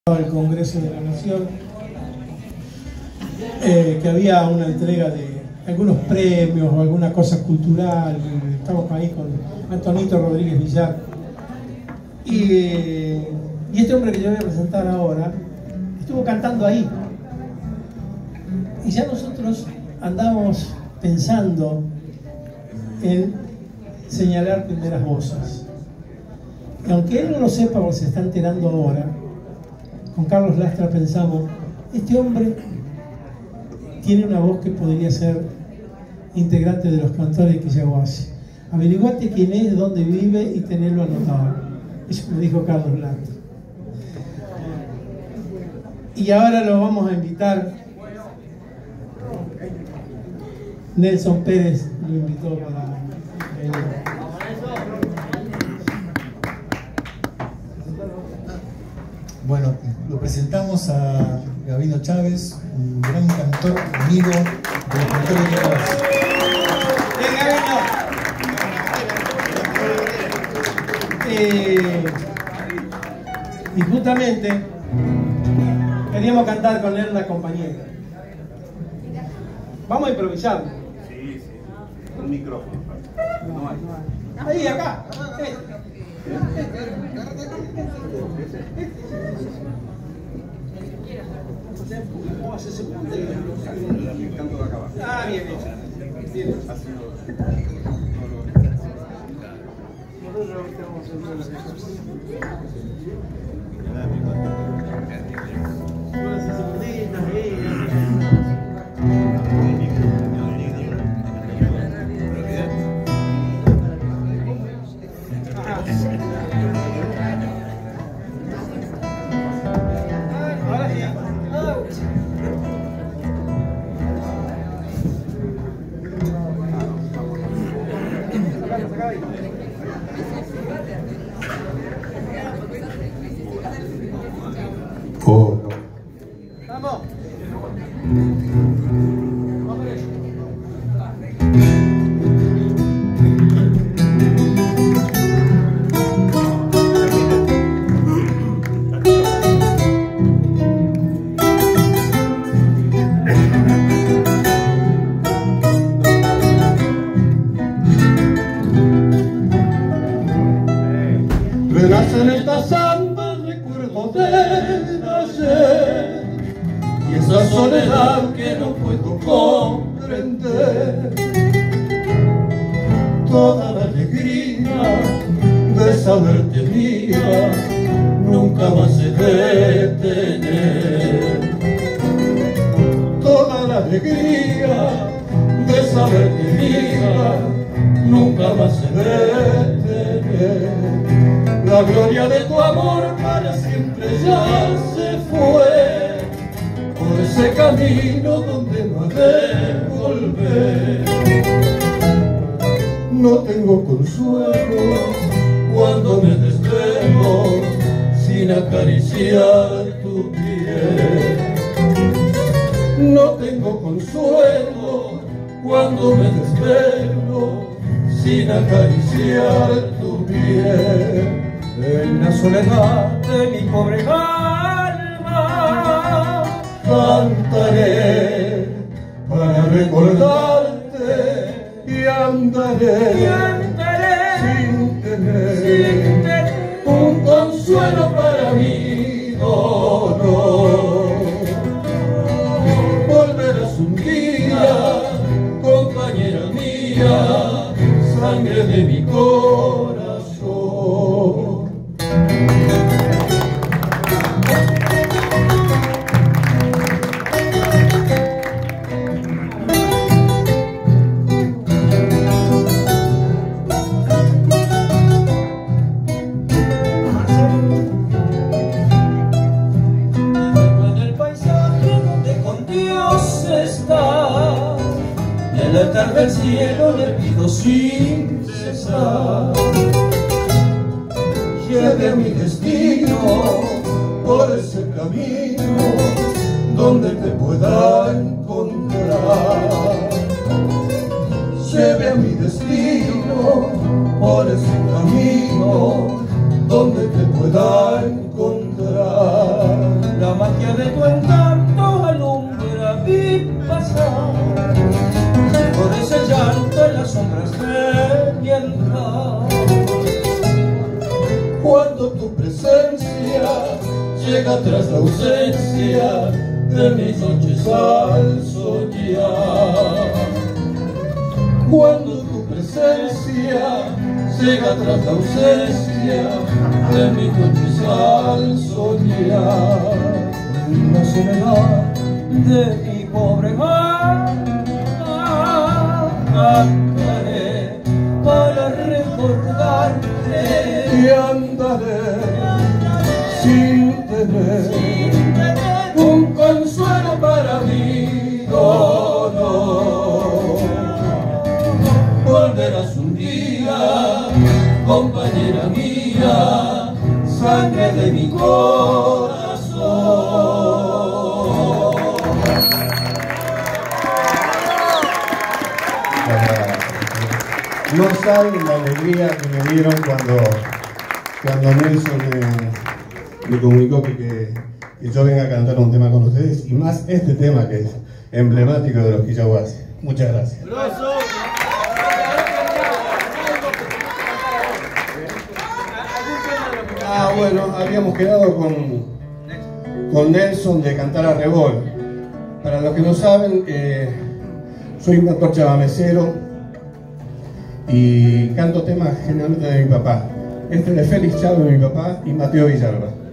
del Congreso de la Nación, que había una entrega de algunos premios o alguna cosa cultural. Estamos ahí con Antonito Rodríguez Villar y este hombre que yo voy a presentar ahora estuvo cantando ahí, y ya nosotros andamos pensando en señalar primeras voces, y aunque él no lo sepa porque se está enterando ahora, con Carlos Lastra pensamos: este hombre tiene una voz que podría ser integrante de los cantores de Quillahuasi. Averiguate quién es, dónde vive y tenerlo anotado. Eso me dijo Carlos Lastra. Y ahora lo vamos a invitar. Nelson Pérez lo invitó para venir. Bueno, lo presentamos a Gabino Chávez, un gran cantor, amigo de los cantores de Quillahuasi. ¡Bien, Gabino! Y justamente queríamos cantar con él una compañera. Vamos a improvisar. Sí, un micrófono. No hay. Ahí, acá. El canto de acá abajo. Ah, bien hecho. Bien. Nosotros ahorita vamos a hacer una segunditas ahí. Oh, no. Vamos. Verás en esta samba recuerdos de ayer y esa soledad que no puedo comprender, toda la alegría de saberte mía nunca más se detener, toda la alegría de saberte mía nunca más se detener. La gloria de tu amor para siempre ya se fue por ese camino donde no ha de volver. No tengo consuelo cuando me desvelo sin acariciar tu piel. No tengo consuelo cuando me desvelo sin acariciar tu piel. En la soledad de mi pobre alma cantaré para recordarte y andaré sin tener un consuelo para mi dolor. Volverás un día, compañera mía, sangre de mi corazón. En el altar del cielo le pido sin cesar, lleve a mi destino por ese camino donde te pueda encontrar. Lleve a mi destino por ese camino donde te pueda encontrar. llega tras la ausencia de mis noches al soñar. Cuando tu presencia llega tras la ausencia de mis noches al soñar. La soledad de mi pobre alma cantaré para recordarte y andaré sin tener un consuelo para mi dolor. Volverás un día, compañera mía, sangre de mi corazón. No saben la alegría que me dieron cuando Nelson me comunicó que yo venga a cantar un tema con ustedes, y más este tema que es emblemático de los quillahuases. Muchas gracias. Bueno, habíamos quedado con Nelson de cantar a Rebol. Para los que no saben, soy un cantor chavamecero y canto temas generalmente de mi papá. Este es de Félix Chávez, mi papá, y Mateo Villalba.